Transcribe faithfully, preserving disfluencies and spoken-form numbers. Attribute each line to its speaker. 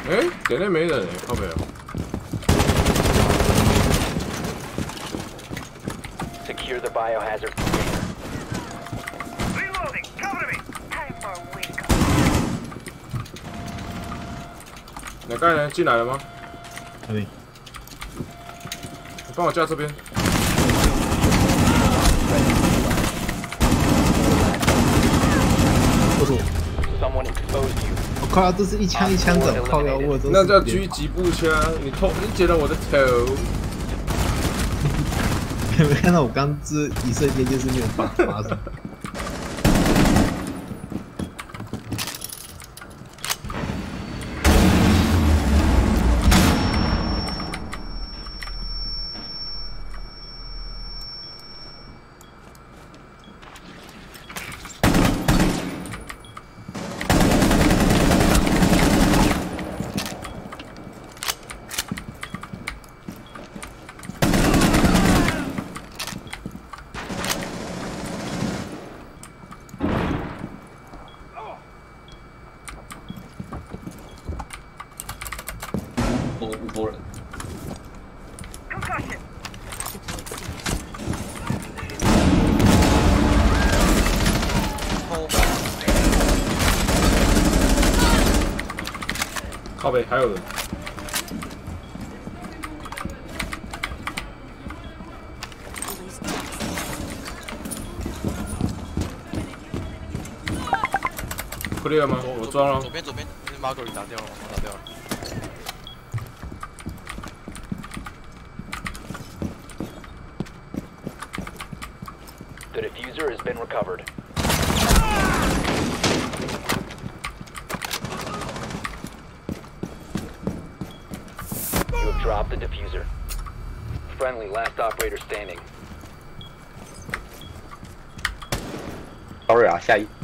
Speaker 1: 哎，点内没人哎，靠北哦。
Speaker 2: Secure the biohazard container.
Speaker 3: Reloading. Cover me. Time for wake up.
Speaker 1: 哪个人进来了吗？
Speaker 4: 可以。
Speaker 1: 你帮我架这边。
Speaker 4: 不错。
Speaker 2: Someone exposed you.
Speaker 4: 我靠，这是一枪一枪的，靠腰我都。
Speaker 1: 那叫狙击步枪，你偷，你捡了我的头。
Speaker 4: 有没有看到我刚这一瞬间就是没有发发生？
Speaker 5: 多人。
Speaker 3: Concussion.
Speaker 1: 靠北还有人。clear 吗？我装了。
Speaker 6: 左边左边，马狗里打掉了，我打掉了。
Speaker 2: The diffuser has been recovered. You have dropped the diffuser. Friendly, last operator standing.
Speaker 5: Sorry 啊，下一。